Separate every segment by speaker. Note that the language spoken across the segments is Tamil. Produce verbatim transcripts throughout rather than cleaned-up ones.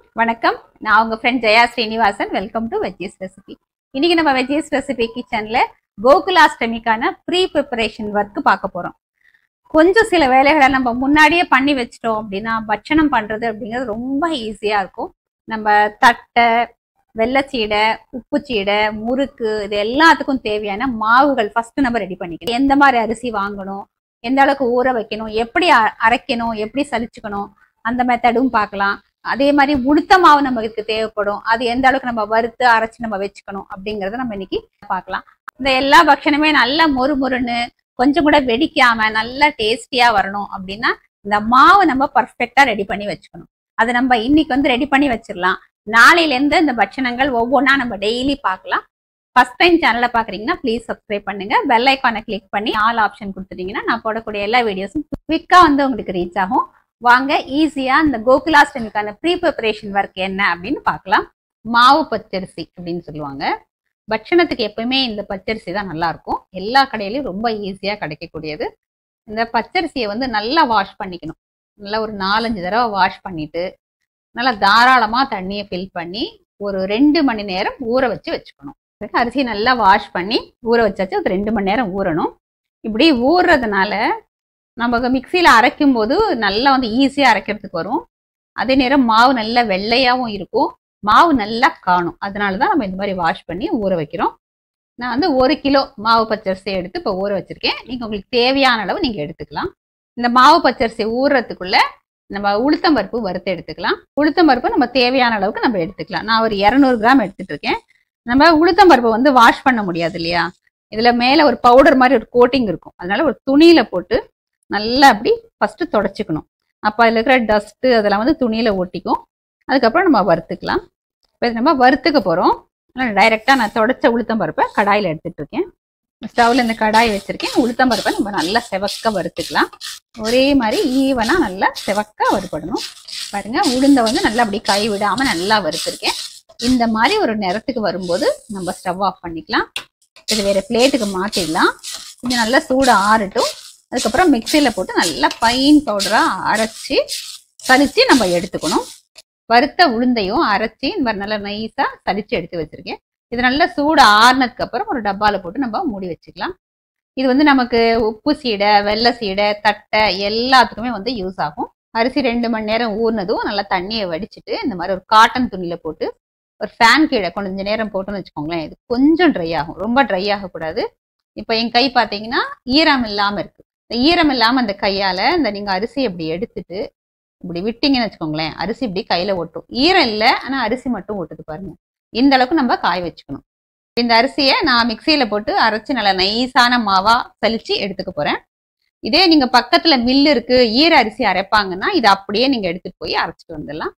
Speaker 1: வணக்கம். நான் உங்க friend Jaya Srinivasan. Welcome to veggies recipe. இன்னைக்கு நம்ம வெஜ்ஜீஸ் ரெசிபி கிச்சன்ல கோகுலாஷ்டமிக்கான ப்ரீ ப்ரிப்பரேஷன் ஒர்க் பார்க்க போறோம். கொஞ்சம் சில வேலைகளை நம்ம முன்னாடியே பண்ணி வச்சிட்டோம் அப்படின்னா பட்சணம் பண்றது அப்படிங்கிறது ரொம்ப ஈஸியா இருக்கும். நம்ம தட்டை, வெள்ளச்சீடை, உப்புச்சீடை, முறுக்கு இது எல்லாத்துக்கும் தேவையான மாவுகள் ஃபர்ஸ்ட் நம்ம ரெடி பண்ணிக்கணும். எந்த மாதிரி அரிசி வாங்கணும், எந்த அளவுக்கு ஊற வைக்கணும், எப்படி அரைக்கணும், எப்படி சலிச்சுக்கணும், அந்த மெத்தடும் பார்க்கலாம். அதே மாதிரி உளுத்த மாவு நமக்கு தேவைப்படும். அது எந்த அளவுக்கு நம்ம வறுத்து அரைச்சு நம்ம வச்சுக்கணும் அப்படிங்கறத நம்ம இன்னைக்கு பார்க்கலாம். இந்த எல்லா பட்சணமே நல்லா மொறு மொறுன்னு கொஞ்சம் கூட வெடிக்காம நல்லா டேஸ்டியா வரணும் அப்படின்னா இந்த மாவு நம்ம பர்ஃபெக்டா ரெடி பண்ணி வச்சுக்கணும். அதை நம்ம இன்னைக்கு வந்து ரெடி பண்ணி வச்சிடலாம். நாளையில இருந்து இந்த பட்சணங்கள் ஒவ்வொன்றா நம்ம டெய்லி பார்க்கலாம். ஃபர்ஸ்ட் டைம் சேனலை பாக்குறீங்கன்னா ப்ளீஸ் சப்ஸ்கிரைப் பண்ணுங்க. பெல் ஐக்கானை கிளிக் பண்ணி ஆல் ஆப்ஷன் கொடுத்துட்டீங்கன்னா நான் போடக்கூடிய எல்லா வீடியோஸும் குவிக்கா வந்து உங்களுக்கு ரீச் ஆகும். வாங்க ஈஸியா இந்த கோகுலாஷ்டமிக்கான ப்ரீ ப்ரிப்பரேஷன் ஒர்க் என்ன அப்படின்னு பார்க்கலாம். மாவு பச்சரிசி அப்படின்னு சொல்லுவாங்க. பட்சணத்துக்கு எப்பவுமே இந்த பச்சரிசி தான் நல்லா இருக்கும். எல்லா கடையிலையும் ரொம்ப ஈஸியா கிடைக்கக்கூடியது. இந்த பச்சரிசியை வந்து நல்லா வாஷ் பண்ணிக்கணும். நல்லா ஒரு நாலஞ்சு தடவை வாஷ் பண்ணிட்டு நல்லா தாராளமா தண்ணியை ஃபில் பண்ணி ஒரு ரெண்டு மணி நேரம் ஊற வச்சு வச்சுக்கணும். அரிசி நல்லா வாஷ் பண்ணி ஊற வச்சாச்சு. அது ரெண்டு மணி நேரம் ஊறணும். இப்படி ஊறுறதுனால நம்ம மிக்சியில அரைக்கும் போது நல்லா வந்து ஈஸியா அரைக்கிறதுக்கு வரும். அதே நேரம் மாவு நல்லா வெள்ளையாவும் இருக்கும், மாவு நல்லா காணும். அதனாலதான் நம்ம இந்த மாதிரி வாஷ் பண்ணி ஊற வைக்கிறோம். நான் வந்து ஒரு கிலோ மாவு பச்சரிசி எடுத்து இப்போ ஊற வச்சிருக்கேன். நீங்க உங்களுக்கு தேவையான அளவு நீங்க எடுத்துக்கலாம். இந்த மாவு பச்சரிசி ஊறுறதுக்குள்ள நம்ம உளுத்தம் பருப்பு வறுத்து எடுத்துக்கலாம். உளுத்தம் பருப்பு நம்ம தேவையான அளவுக்கு நம்ம எடுத்துக்கலாம். நான் ஒரு இரநூறு கிராம் எடுத்துட்டு இருக்கேன். நம்ம உளுத்தம் பருப்பை வந்து வாஷ் பண்ண முடியாது இல்லையா, இதுல மேல ஒரு பவுடர் மாதிரி ஒரு கோட்டிங் இருக்கும். அதனால ஒரு துணியில போட்டு நல்லா அப்படி ஃபர்ஸ்ட் தொடச்சிக்கணும். அப்போ அதில் இருக்கிற டஸ்ட்டு அதெல்லாம் வந்து துணியில் ஒட்டிக்கும். அதுக்கப்புறம் நம்ம வறுத்துக்கலாம். இப்போ நம்ம வறுத்துக்க போகிறோம். அதனால் டைரெக்டாக நான் தொடச்ச உளுத்தம் பருப்பை கடாயில் எடுத்துகிட்டு இருக்கேன். ஸ்டவ்வில் இந்த கடாய் வச்சுருக்கேன். உளுத்தம் பருப்பை நம்ம நல்லா செவக்க வறுத்துக்கலாம். ஒரே மாதிரி ஈவனாக நல்லா செவக்க வறுப்படணும். பாருங்கள், உளுந்தை வந்து நல்லா அப்படி கை விடாமல் நல்லா வறுத்துருக்கேன். இந்த மாதிரி ஒரு நேரத்துக்கு வரும்போது நம்ம ஸ்டவ் ஆஃப் பண்ணிக்கலாம். இது வேறு பிளேட்டுக்கு மாற்றிடலாம். கொஞ்சம் நல்லா சூடு ஆறட்டும். அதுக்கப்புறம் மிக்சியில் போட்டு நல்லா ஃபைன் பவுடராக அரைச்சி சலிச்சு நம்ம எடுத்துக்கணும். வறுத்த உளுந்தையும் அரைச்சி இந்த மாதிரி நல்லா நைஸாக சலிச்சு எடுத்து வச்சிருக்கேன். இது நல்லா சூடு ஆறுனதுக்கு அப்புறம் ஒரு டப்பாவில் போட்டு நம்ம மூடி வச்சுக்கலாம். இது வந்து நமக்கு உப்பு சீடை, வெள்ளை சீடை, தட்டை எல்லாத்துக்குமே வந்து யூஸ் ஆகும். அரிசி ரெண்டு மணி நேரம் ஊறினதும் நல்லா தண்ணியை வடிச்சிட்டு இந்த மாதிரி ஒரு காட்டன் துணியில் போட்டு ஒரு ஃபேன் கீழே கொஞ்சம் நேரம் போட்டுன்னு வச்சுக்கோங்களேன். இது கொஞ்சம் ட்ரை ஆகும், ரொம்ப ட்ரை ஆகக்கூடாது. இப்போ என் கை பார்த்தீங்கன்னா ஈரம் இல்லாமல் இருக்கு. இந்த ஈரம் இல்லாமல் அந்த கையால் இந்த நீங்கள் அரிசி இப்படி எடுத்துட்டு இப்படி விட்டீங்கன்னு வச்சுக்கோங்களேன், அரிசி இப்படி கையில் ஒட்டும். ஈரம் இல்லை, ஆனால் அரிசி மட்டும் ஒட்டுது பாருங்க. இந்த அளவுக்கு நம்ம காய வச்சுக்கணும். இந்த அரிசியை நான் மிக்சியில் போட்டு அரைச்சி நல்லா நைஸான மாவா சலிச்சு எடுத்துக்க போகிறேன். இதே நீங்கள் பக்கத்தில் மில்லு இருக்கு, ஈர அரிசி அரைப்பாங்கன்னா இதை அப்படியே நீங்கள் எடுத்துகிட்டு போய் அரைச்சிட்டு வந்துடலாம்.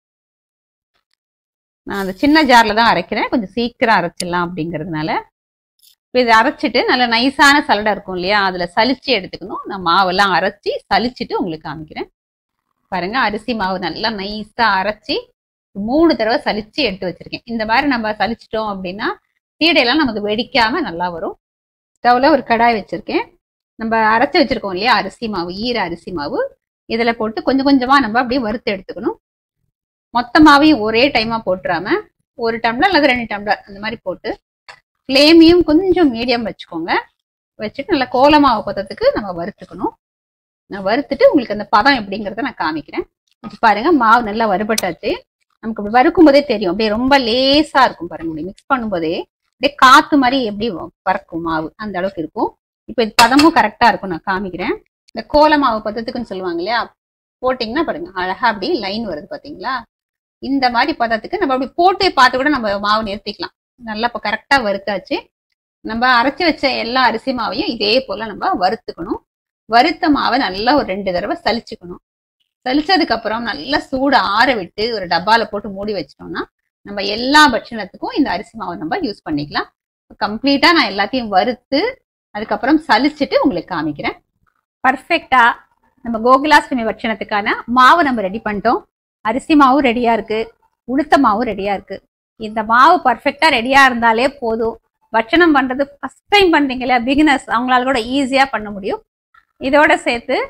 Speaker 1: நான் அந்த சின்ன ஜாரில் தான் அரைக்கிறேன், கொஞ்சம் சீக்கிரம் அரைச்சிடலாம் அப்படிங்கிறதுனால. இப்போ இதை அரைச்சிட்டு நல்ல நைஸான சலடை இருக்கும் இல்லையா, அதில் சலிச்சு எடுத்துக்கணும். நான் மாவெல்லாம் அரைச்சி சலிச்சுட்டு உங்களுக்கு காமிக்கிறேன். பாருங்க, அரிசி மாவு நல்லா நைஸாக அரைச்சி மூணு தடவை சலிச்சு எடுத்து வச்சிருக்கேன். இந்த மாதிரி நம்ம சலிச்சிட்டோம் அப்படின்னா சீடையெல்லாம் நமக்கு வெடிக்காம நல்லா வரும். ஸ்டவ்ல ஒரு கடாய் வச்சிருக்கேன். நம்ம அரைச்சி வச்சிருக்கோம் இல்லையா அரிசி மாவு, ஈர அரிசி மாவு, இதில் போட்டு கொஞ்சம் கொஞ்சமாக நம்ம அப்படியே வறுத்து எடுத்துக்கணும். மொத்த மாவையும் ஒரே டைமாக போட்டுறாம ஒரு டம்ளர் அல்லது ரெண்டு டம்ளர் அந்த மாதிரி போட்டு ஃப்ளேமையும் கொஞ்சம் மீடியம் வச்சுக்கோங்க. வச்சுட்டு நல்லா கோலமாவு பதத்துக்கு நம்ம வறுத்துக்கணும். நான் வறுத்துட்டு உங்களுக்கு அந்த பதம் எப்படிங்கிறத நான் காமிக்கிறேன். பாருங்க, மாவு நல்லா வறுபட்டாச்சு. நமக்கு அப்படி வறுக்கும் போதே தெரியும், அப்படியே ரொம்ப லேசா இருக்கும் பாருங்க. அப்படி மிக்ஸ் பண்ணும்போதே அப்படியே காத்து மாதிரி எப்படி பறக்கும் மாவு, அந்த அளவுக்கு இருக்கும். இப்போ இது பதமும் கரெக்டா இருக்கும். நான் காமிக்கிறேன். இந்த கோலமாவு பதத்துக்குன்னு சொல்லுவாங்க இல்லையா, போட்டிங்கன்னா பாருங்க அழகா அப்படி லைன் வருது பார்த்தீங்களா. இந்த மாதிரி பதத்துக்கு நம்ம அப்படி போட்டு பார்த்து கூட நம்ம மாவு நிறுத்திக்கலாம். நல்லா இப்போ கரெக்டாக வறுத்தாச்சு. நம்ம அரைச்சி வச்ச எல்லா அரிசி மாவையும் இதே போல் நம்ம வறுத்துக்கணும். வறுத்த மாவை நல்லா ஒரு ரெண்டு தடவை சலிச்சுக்கணும். சலிச்சதுக்கப்புறம் நல்லா சூடு ஆற விட்டு ஒரு டப்பாவில் போட்டு மூடி வச்சிட்டோம்னா நம்ம எல்லா பட்சணத்துக்கும் இந்த அரிசி மாவை நம்ம யூஸ் பண்ணிக்கலாம். கம்ப்ளீட்டாக நான் எல்லாத்தையும் வறுத்து அதுக்கப்புறம் சலிச்சுட்டு உங்களுக்கு காமிக்கிறேன். பர்ஃபெக்டாக நம்ம கோகுலாஷ்டமி பட்சணத்துக்கான மாவு நம்ம ரெடி பண்ணிட்டோம். அரிசி மாவும் ரெடியாக இருக்குது, உளுத்த மாவும் ரெடியாக இருக்குது. இந்த மாவு பர்ஃபெக்டா ரெடியா இருந்தாலே போதும். பட்சணம் பண்றது ஃபர்ஸ்ட் டைம் பண்றீங்களா பிகினர்ஸ், அவங்களால கூட ஈஸியா பண்ண முடியும். இதோட சேர்த்து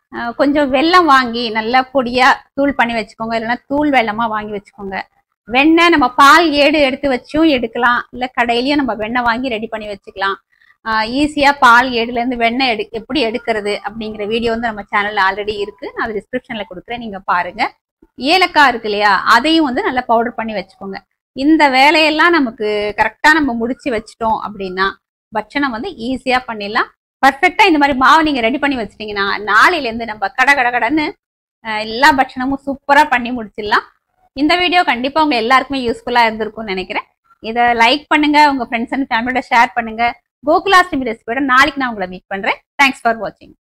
Speaker 1: கொஞ்சம் வெல்லம் வாங்கி நல்லா பொடியா தூள் பண்ணி வச்சுக்கோங்க, இல்லைன்னா தூள் வெல்லமா வாங்கி வச்சுக்கோங்க. வெண்ணெய் நம்ம பால் ஏடு எடுத்து வச்சும் எடுக்கலாம், இல்லை கடையிலயும் நம்ம வெண்ணெய் வாங்கி ரெடி பண்ணி வச்சுக்கலாம். ஈஸியா பால் ஏடுல இருந்து வெண்ணெய் எடு எப்படி எடுக்கிறது அப்படிங்கிற வீடியோ வந்து நம்ம சேனல்ல ஆல்ரெடி இருக்கு, நான் அது டிஸ்கிரிப்ஷன்ல கொடுக்குறேன், நீங்க பாருங்க. ஏலக்காய் இருக்கு இல்லையா, அதையும் வந்து நல்லா பவுடர் பண்ணி வச்சுக்கோங்க. இந்த வேலையெல்லாம் நமக்கு கரெக்டா நம்ம முடிச்சு வச்சிட்டோம் அப்படின்னா பட்சணம் வந்து ஈஸியா பண்ணிடலாம். பர்ஃபெக்டா இந்த மாதிரி மாவு நீங்க ரெடி பண்ணி வச்சிட்டீங்கன்னா நாளையில இருந்து நம்ம கட கட கடன்னு எல்லா பட்சணமும் சூப்பரா பண்ணி முடிச்சிடலாம். இந்த வீடியோ கண்டிப்பா உங்க எல்லாருக்குமே யூஸ்ஃபுல்லா இருந்திருக்கும்னு நினைக்கிறேன். இதை லைக் பண்ணுங்க, உங்க ஃப்ரெண்ட்ஸ் அண்ட் ஃபேமிலியோட ஷேர் பண்ணுங்க. கோகுலாஷ்டமி ரெசிபியோட நாளைக்கு நான் உங்களை மீட் பண்றேன். தேங்க்ஸ் ஃபார் வாட்சிங்.